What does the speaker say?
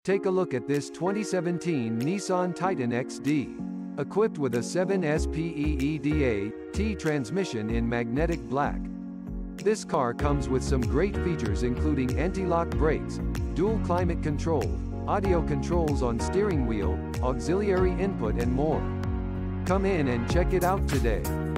Take a look at this 2017 Nissan Titan XD. Equipped with a 7-speed transmission in magnetic black. This car comes with some great features including anti-lock brakes, dual climate control, audio controls on steering wheel, auxiliary input and more. Come in and check it out today.